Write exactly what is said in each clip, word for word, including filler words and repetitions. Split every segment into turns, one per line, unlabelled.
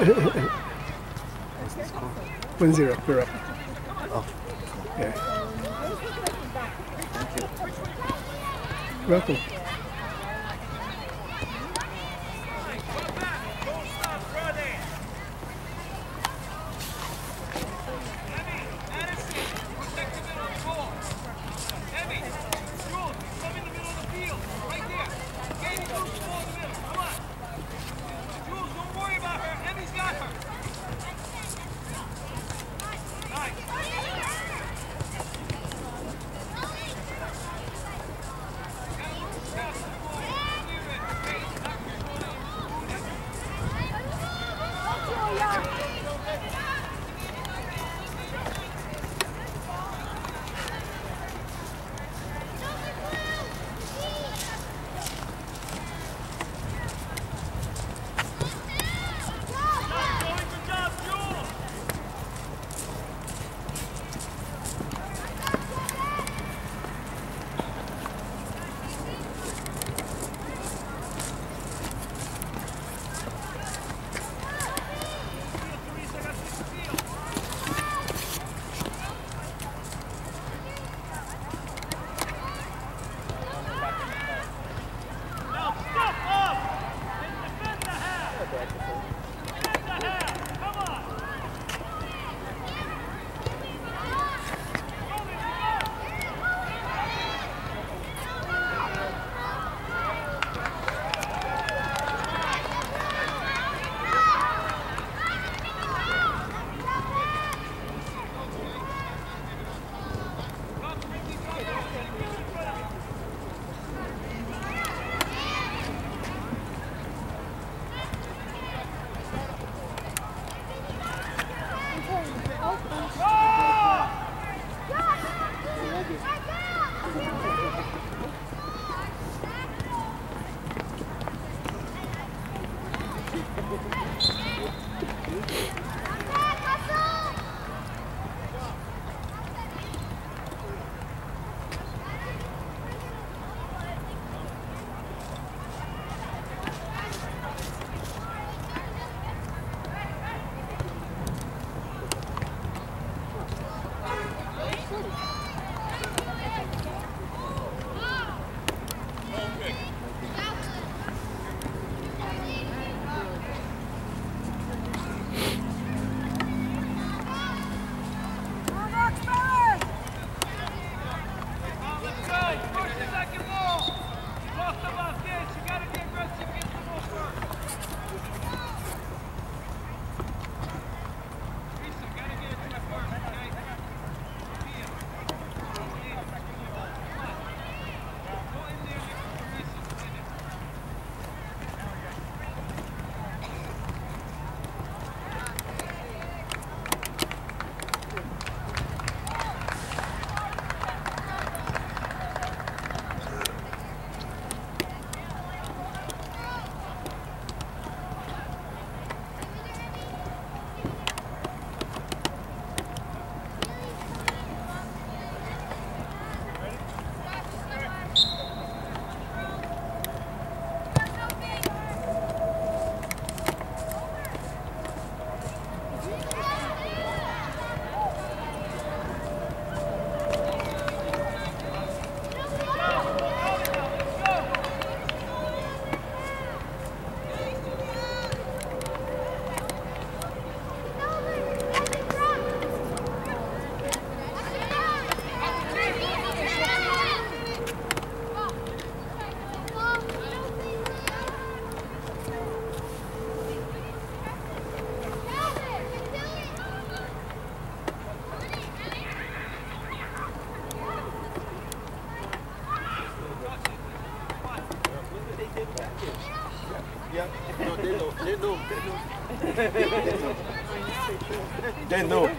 One zero. We're up.
Oh.
Yeah. Welcome.
They know.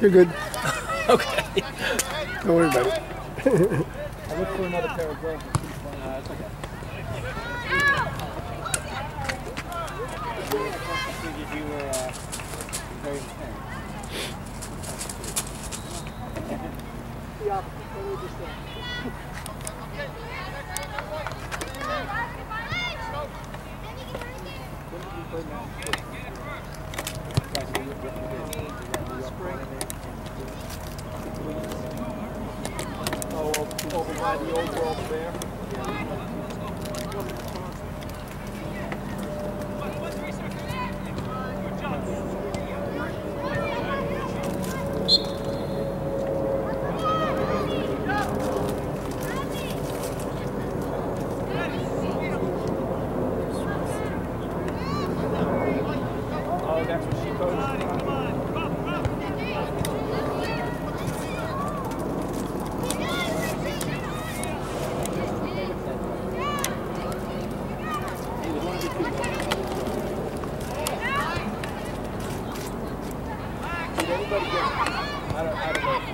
You're good.
Okay.
Don't worry about it.
I look for another pair of gloves.
Uh, that's okay. I figured you were uh, very intense.
The opposite. Totally different. Oh, over by the old world fair. Oh, that's what she coached. Anybody get, I don't, I don't know.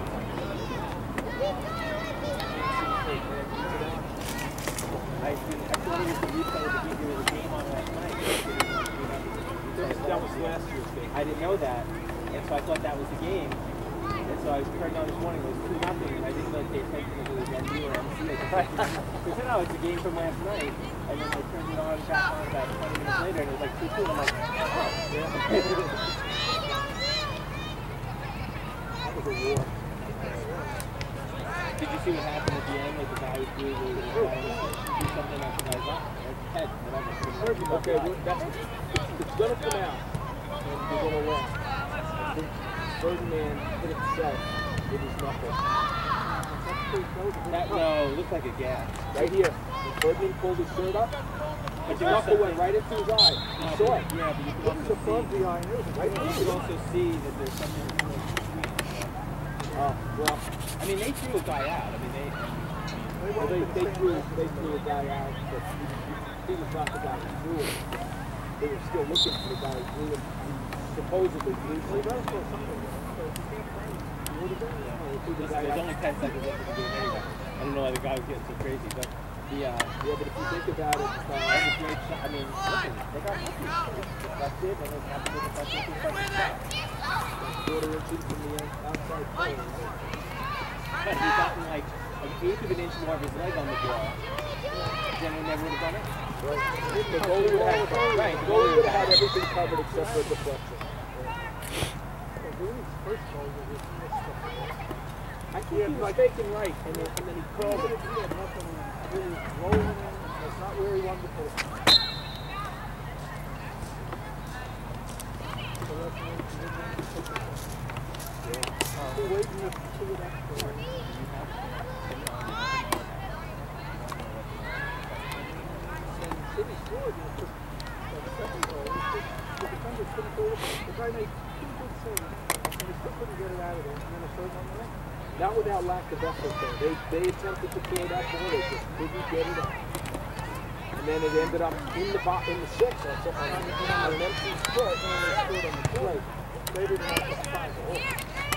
I actually used to replay the video of the game on last night. That was last year's game. I didn't know that, and so I thought that was the game. And so I was turned on this morning, it was two nothing, and I didn't really pay attention if it was N B or M C. I said, oh, it's a game from last night. And then I turned it on back on about twenty minutes later, and it was like two two, and I'm like, oh, yeah. That was a war. Did you see what happened at the end? Like the guy was doing the guy was do something like the guy's up, or head, whatever. Okay, well, that's it's gonna come out, and you're gonna win. I think Ferdinand hit himself with his knuckle. That no, looked like a gas. Right here, when Ferdinand pulled his shirt up, his knuckle went right into his eye. You no, saw it. Yeah, but you can also see. Above the eye. Right here. You can also see that there's something. Oh, well, I mean, they threw a guy out. I mean, they well, they, they threw they threw a guy out, but he, he was not the guy who threw him. They were still looking for the guy who threw him. He supposedly threw him. Well, that's still something. There's only ten seconds left in the game anyway. I don't know why the guy was getting so crazy, but the uh, yeah, but if you think about it, uh, that's a great shot. I mean, listen, they got lucky. That's it, and it happened to the first two seconds shot. Quarter inches from the outside corner. But he gotten like an eighth of an inch more of his leg on the ball. Then he never would have done it. Right. The goalie would have had, right, the goalie would have had everything covered except for the deflection. I think he was faking right, and then, and then he curled it. He had nothing really rolling in. That's not where he wanted to put it. Still waiting to see what that's for. And City scored, and it took the second goal. The defenders couldn't go with it. The guy made two good saves, and they still couldn't get it out of there. And then a third one there. Not without lack of effort, though. They, they attempted to clear that ball, they just couldn't get it out. And then it ended up in the in the six on, on, on an empty foot, and they scored on the plate. They didn't have to find the hole.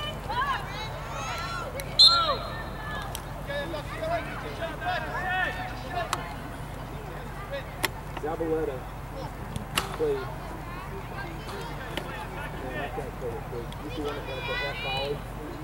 Zabaleta played. Man, that guy played it good. You see one of them for half volley.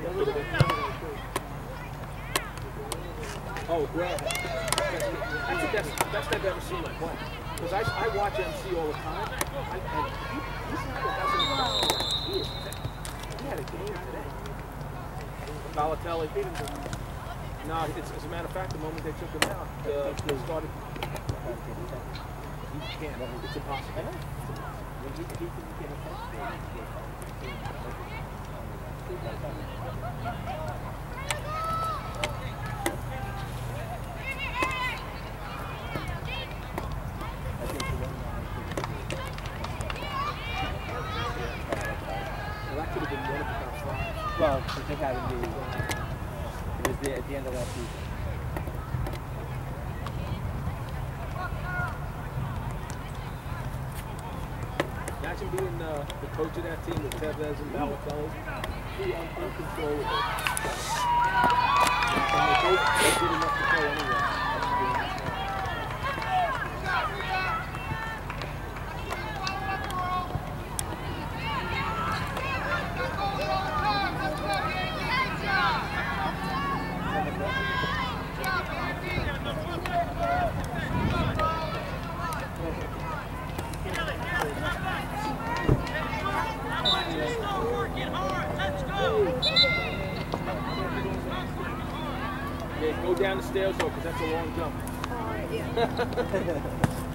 Oh, Grant. That's the best, best I've ever seen him play. Because I, I watch M C all the time, I, and he, he's not the best in the he, is, he had a game today. Balotelli. No, it's, as a matter of fact, the moment they took him out, uh, they started. He can't. It's impossible. When he, he can get a Well, I think I would be, it was the, at the end of last season. Imagine being uh, the coach of that team with Tevez and Balotelli. be un uncontrollable. And they both are good enough to play anyway. Yeah, go down the stairs though, because that's a long jump.
Alright, yeah.